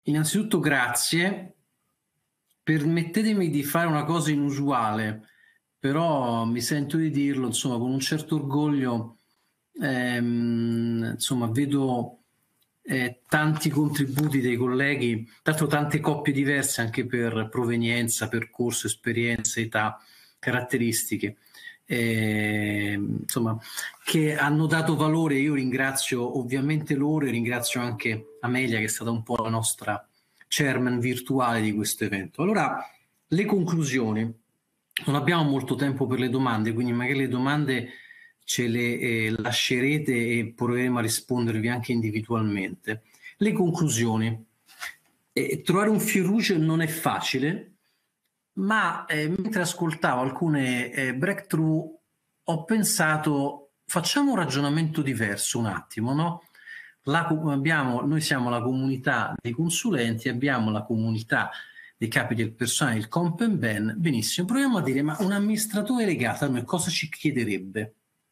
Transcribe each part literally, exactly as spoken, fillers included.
Innanzitutto grazie, permettetemi di fare una cosa inusuale, però mi sento di dirlo, insomma, con un certo orgoglio, ehm, insomma, vedo eh, tanti contributi dei colleghi, tra l'altro tante coppie diverse anche per provenienza, percorso, esperienza, età, caratteristiche, eh, insomma, che hanno dato valore. Io ringrazio ovviamente loro e ringrazio anche Amelia, che è stata un po' la nostra chairman virtuale di questo evento. Allora, le conclusioni. Non abbiamo molto tempo per le domande, quindi magari le domande ce le eh, lascerete e proveremo a rispondervi anche individualmente. Le conclusioni. Eh, trovare un fil rouge non è facile, ma eh, mentre ascoltavo alcune eh, breakthrough ho pensato, facciamo un ragionamento diverso un attimo, no? La, abbiamo, noi siamo la comunità dei consulenti, abbiamo la comunità dei capi del personale, il comp and ben, benissimo, proviamo a dire, ma un amministratore legato a noi cosa ci chiederebbe?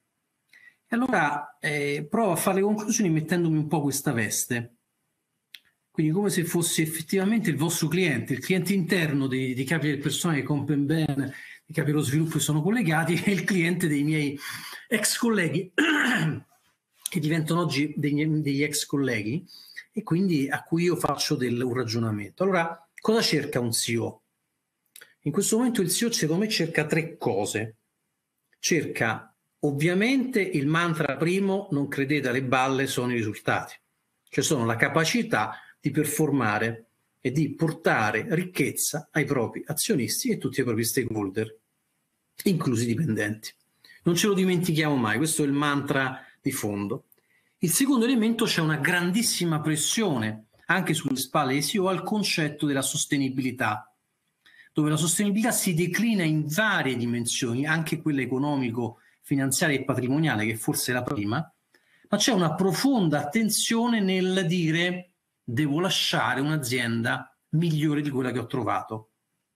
E allora eh, provo a fare le conclusioni mettendomi un po' questa veste, quindi come se fossi effettivamente il vostro cliente, il cliente interno dei, dei capi del personale, dei comp and ben, dei capi dello sviluppo che sono collegati, e il cliente dei miei ex colleghi che diventano oggi degli, degli ex colleghi, e quindi a cui io faccio del, un ragionamento. Allora, cosa cerca un C E O? In questo momento il C E O, secondo me, cerca tre cose. Cerca ovviamente il mantra primo: non credete alle balle, sono i risultati. Cioè sono la capacità di performare e di portare ricchezza ai propri azionisti e tutti i propri stakeholder, inclusi i dipendenti. Non ce lo dimentichiamo mai, questo è il mantra di fondo. Il secondo elemento: c'è una grandissima pressione anche sulle spalle dei C E O al concetto della sostenibilità, dove la sostenibilità si declina in varie dimensioni, anche quella economico, finanziaria e patrimoniale, che forse è la prima, ma c'è una profonda attenzione nel dire devo lasciare un'azienda migliore di quella che ho trovato.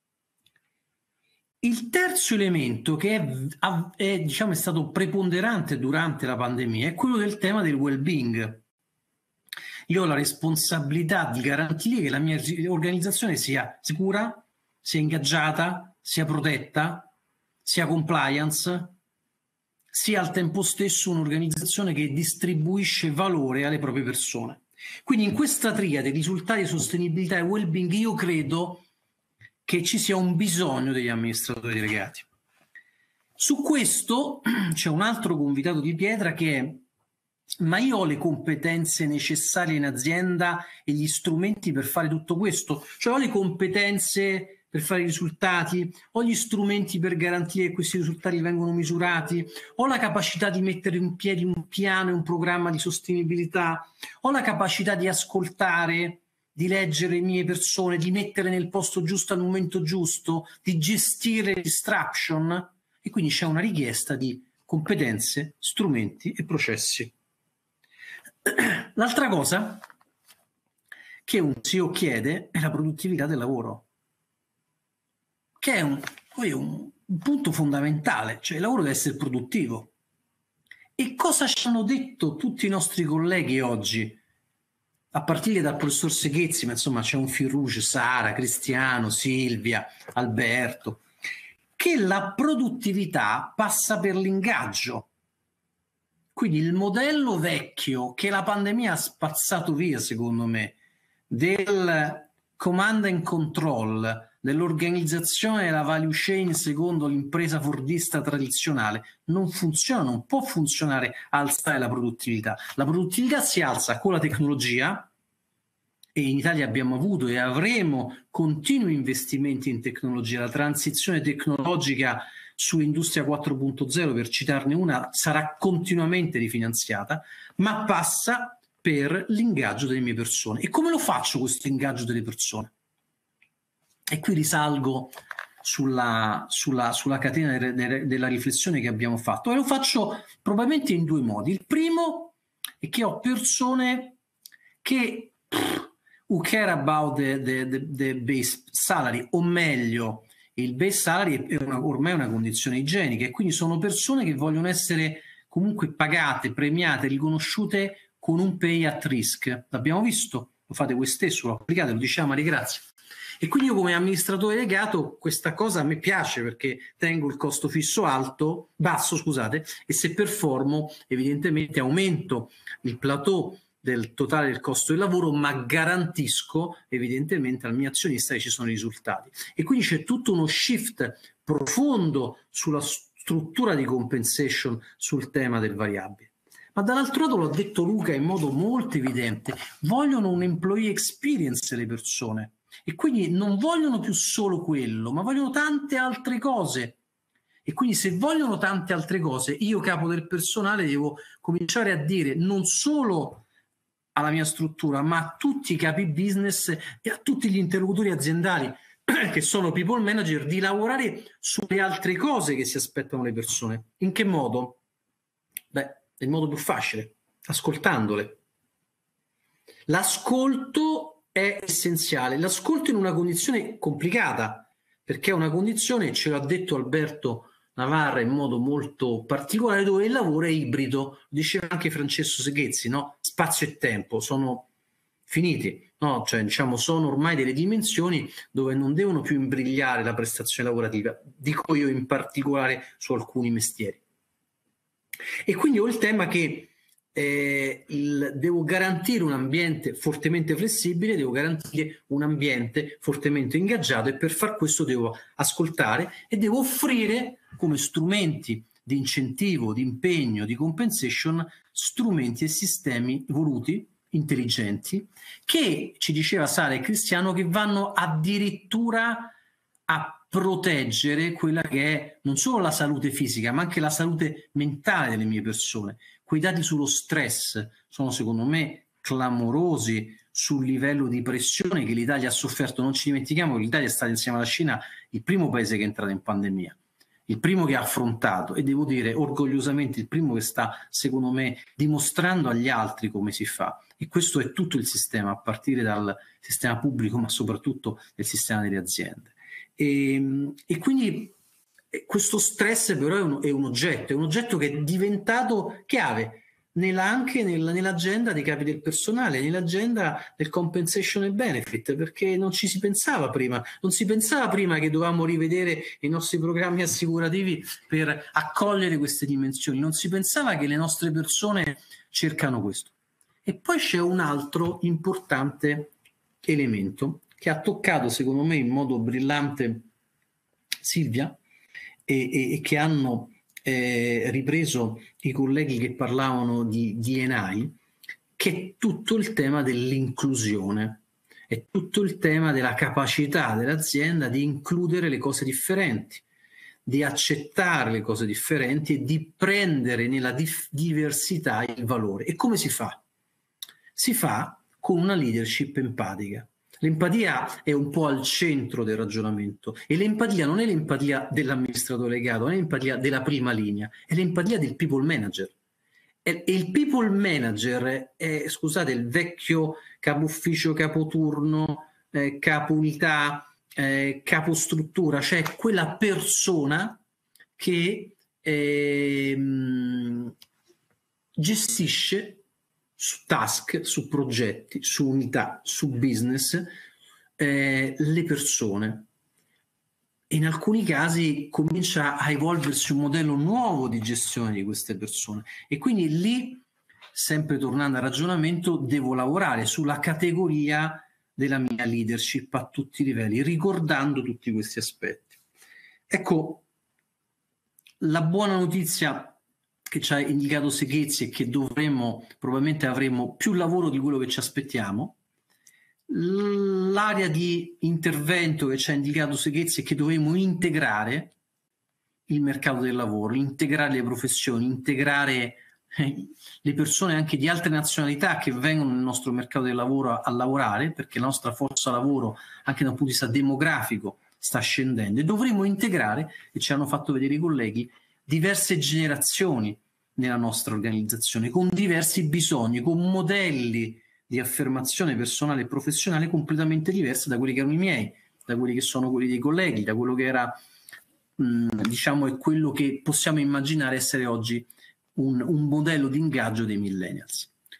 Il terzo elemento che è, è, diciamo, è stato preponderante durante la pandemia è quello del tema del well-being. Io ho la responsabilità di garantire che la mia organizzazione sia sicura, sia ingaggiata, sia protetta, sia compliance, sia al tempo stesso un'organizzazione che distribuisce valore alle proprie persone. Quindi in questa triade, risultati, sostenibilità e well-being, io credo che ci sia un bisogno degli amministratori delegati. Su questo c'è un altro convitato di pietra che è: ma io ho le competenze necessarie in azienda e gli strumenti per fare tutto questo? Cioè ho le competenze per fare i risultati, ho gli strumenti per garantire che questi risultati vengono misurati, ho la capacità di mettere in piedi un piano e un programma di sostenibilità, ho la capacità di ascoltare, di leggere le mie persone, di mettere nel posto giusto al momento giusto, di gestire le distraction. E quindi c'è una richiesta di competenze, strumenti e processi. L'altra cosa che un C E O chiede è la produttività del lavoro, che è un, un, un punto fondamentale, cioè il lavoro deve essere produttivo. E cosa ci hanno detto tutti i nostri colleghi oggi? A partire dal professor Seghezzi, ma insomma c'è un fil rouge, Sara, Cristiano, Silvia, Alberto, che la produttività passa per l'ingaggio. Quindi il modello vecchio che la pandemia ha spazzato via, secondo me, del command and control, dell'organizzazione della value chain secondo l'impresa fordista tradizionale, non funziona, non può funzionare a alzare la produttività. La produttività si alza con la tecnologia, e in Italia abbiamo avuto e avremo continui investimenti in tecnologia. La transizione tecnologica su Industria quattro punto zero, per citarne una, sarà continuamente rifinanziata, ma passa per l'ingaggio delle mie persone. E come lo faccio questo ingaggio delle persone? E qui risalgo sulla, sulla, sulla catena de, de, della riflessione che abbiamo fatto, e lo faccio probabilmente in due modi. Il primo è che ho persone che who care about the, the, the, the base salary, o meglio, il base salary è una, ormai una condizione igienica, e quindi sono persone che vogliono essere comunque pagate, premiate, riconosciute con un pay at risk. L'abbiamo visto lo fate voi stesso, lo applicate, lo diciamo, Maria Grazia. E quindi io come amministratore delegato questa cosa a me piace, perché tengo il costo fisso alto, basso, scusate, e se performo evidentemente aumento il plateau del totale del costo del lavoro, ma garantisco evidentemente al mio azionista che ci sono i risultati. E quindi c'è tutto uno shift profondo sulla struttura di compensation sul tema del variabile. Ma dall'altro lato, l'ha detto Luca in modo molto evidente, vogliono un employee experience le persone. E quindi non vogliono più solo quello, ma vogliono tante altre cose. E quindi se vogliono tante altre cose, io capo del personale devo cominciare a dire non solo alla mia struttura, ma a tutti i capi business e a tutti gli interlocutori aziendali che sono people manager, di lavorare sulle altre cose che si aspettano le persone. In che modo? Beh, è il modo più facile, ascoltandole. L'ascolto è essenziale. L'ascolto in una condizione complicata, perché è una condizione, ce l'ha detto Alberto Navarra in modo molto particolare, dove il lavoro è ibrido, lo diceva anche Francesco Seghezzi, no? Spazio e tempo sono finiti, no? Cioè, diciamo, sono ormai delle dimensioni dove non devono più imbrigliare la prestazione lavorativa, dico io in particolare su alcuni mestieri. E quindi ho il tema che Eh, il, devo garantire un ambiente fortemente flessibile, devo garantire un ambiente fortemente ingaggiato, e per far questo devo ascoltare e devo offrire come strumenti di incentivo, di impegno, di compensation, strumenti e sistemi voluti, intelligenti, che, ci diceva Sara e Cristiano, che vanno addirittura a proteggere quella che è non solo la salute fisica, ma anche la salute mentale delle mie persone. Quei dati sullo stress sono secondo me clamorosi sul livello di pressione che l'Italia ha sofferto. Non ci dimentichiamo che l'Italia è stata, insieme alla Cina, il primo paese che è entrato in pandemia, il primo che ha affrontato, e devo dire orgogliosamente il primo che sta, secondo me, dimostrando agli altri come si fa. E questo è tutto il sistema, a partire dal sistema pubblico, ma soprattutto del sistema delle aziende. E, e quindi questo stress però è un, è un oggetto, è un oggetto che è diventato chiave nella, anche nel, nell'agenda dei capi del personale, nell'agenda del compensation e benefit, perché non ci si pensava prima, non si pensava prima che dovevamo rivedere i nostri programmi assicurativi per accogliere queste dimensioni, non si pensava che le nostre persone cercano questo. E poi c'è un altro importante elemento che ha toccato secondo me in modo brillante Silvia, e, e, e che hanno eh, ripreso i colleghi che parlavano di D and I, che è tutto il tema dell'inclusione, è tutto il tema della capacità dell'azienda di includere le cose differenti, di accettare le cose differenti e di prendere nella dif- diversità il valore. E come si fa? Si fa con una leadership empatica. L'empatia è un po' al centro del ragionamento, e l'empatia non è l'empatia dell'amministratore delegato, non è l'empatia della prima linea, è l'empatia del people manager. E il people manager è, scusate, il vecchio capo ufficio, capo turno, eh, capo unità, eh, capo struttura, cioè quella persona che eh, gestisce su task, su progetti, su unità, su business, eh, le persone. In alcuni casi comincia a evolversi un modello nuovo di gestione di queste persone, e quindi lì, sempre tornando al ragionamento, devo lavorare sulla categoria della mia leadership a tutti i livelli, ricordando tutti questi aspetti. Ecco, la buona notizia che ci ha indicato Seghezzi è che dovremo, probabilmente avremo più lavoro di quello che ci aspettiamo. L'area di intervento che ci ha indicato Seghezzi è che dovremo integrare il mercato del lavoro, integrare le professioni, integrare le persone anche di altre nazionalità che vengono nel nostro mercato del lavoro a, a lavorare, perché la nostra forza lavoro, anche da un punto di vista demografico, sta scendendo, e dovremo integrare, e ci hanno fatto vedere i colleghi, diverse generazioni nella nostra organizzazione, con diversi bisogni, con modelli di affermazione personale e professionale completamente diversi da quelli che erano i miei, da quelli che sono quelli dei colleghi, da quello che era, mh, diciamo, è quello che possiamo immaginare essere oggi un, un modello di ingaggio dei millennials.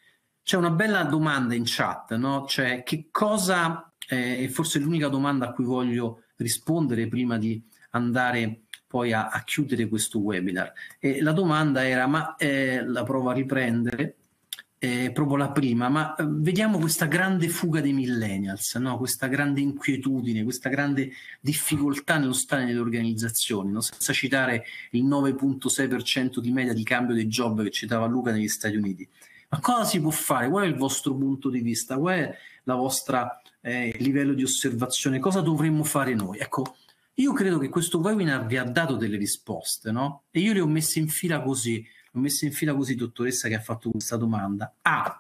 c'è una bella domanda in chat, no? Cioè, che cosa, eh, e forse l'unica domanda a cui voglio rispondere prima di andare poi a, a chiudere questo webinar. E la domanda era, ma eh, la provo a riprendere, eh, proprio la prima, ma eh, vediamo questa grande fuga dei millennials, no? Questa grande inquietudine, questa grande difficoltà nello stare nelle organizzazioni, no? Senza citare il nove virgola sei per cento di media di cambio dei job che citava Luca negli Stati Uniti. Ma cosa si può fare? Qual è il vostro punto di vista? Qual è la vostra eh, livello di osservazione? Cosa dovremmo fare noi? Ecco, io credo che questo webinar vi ha dato delle risposte, no? E io le ho messe in fila così, le ho messe in fila così, dottoressa, che ha fatto questa domanda. A.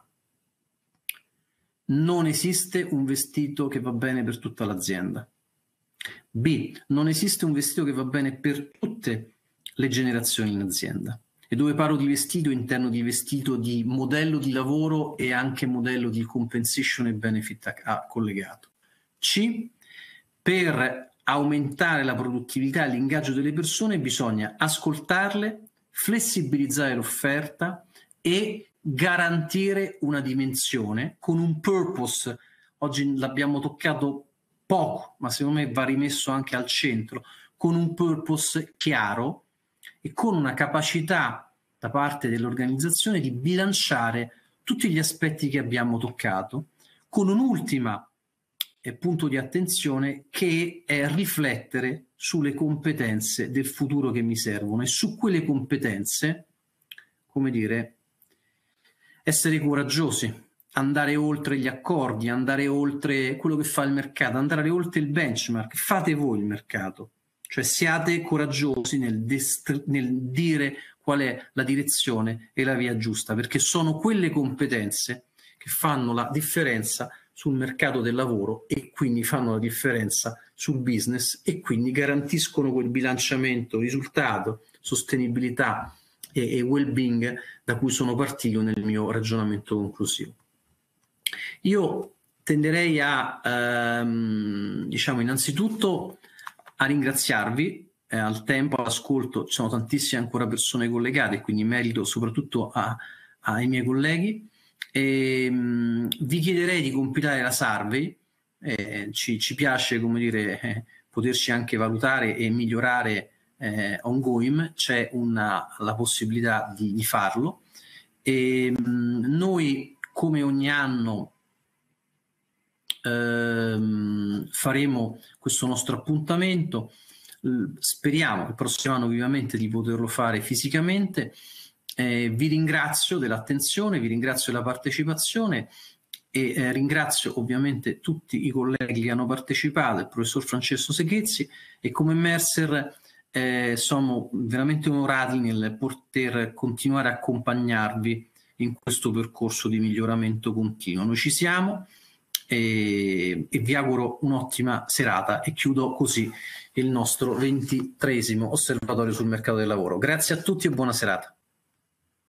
Non esiste un vestito che va bene per tutta l'azienda. B. Non esiste un vestito che va bene per tutte le generazioni in azienda. E dove parlo di vestito, intendo di vestito di modello di lavoro e anche modello di compensation e benefit a, a collegato. C. Per aumentare la produttività e l'ingaggio delle persone bisogna ascoltarle, flessibilizzare l'offerta e garantire una dimensione con un purpose. Oggi l'abbiamo toccato poco, ma secondo me va rimesso anche al centro, con un purpose chiaro e con una capacità da parte dell'organizzazione di bilanciare tutti gli aspetti che abbiamo toccato, con un'ultima punto di attenzione che è riflettere sulle competenze del futuro che mi servono e su quelle competenze, come dire, essere coraggiosi, andare oltre gli accordi, andare oltre quello che fa il mercato, andare oltre il benchmark. Fate voi il mercato, cioè siate coraggiosi nel, nel dire qual è la direzione e la via giusta, perché sono quelle competenze che fanno la differenza sul mercato del lavoro e quindi fanno la differenza sul business e quindi garantiscono quel bilanciamento, risultato, sostenibilità e, e well-being da cui sono partito nel mio ragionamento conclusivo. Io tenderei a, ehm, diciamo, innanzitutto a ringraziarvi eh, al tempo, all'ascolto. Ci sono tantissime ancora persone collegate, quindi merito soprattutto a, ai miei colleghi. E, mh, vi chiederei di compilare la survey, eh, ci, ci piace, come dire, eh, poterci anche valutare e migliorare eh, ongoing, c'è una, la possibilità di, di farlo. E, mh, noi come ogni anno ehm, faremo questo nostro appuntamento, speriamo il prossimo anno vivamente di poterlo fare fisicamente. Eh, vi ringrazio dell'attenzione, vi ringrazio della partecipazione e eh, ringrazio ovviamente tutti i colleghi che hanno partecipato, il professor Francesco Seghezzi, e come Mercer eh, sono veramente onorati nel poter continuare a accompagnarvi in questo percorso di miglioramento continuo. Noi ci siamo e, e vi auguro un'ottima serata e chiudo così il nostro ventitreesimo osservatorio sul mercato del lavoro. Grazie a tutti e buona serata.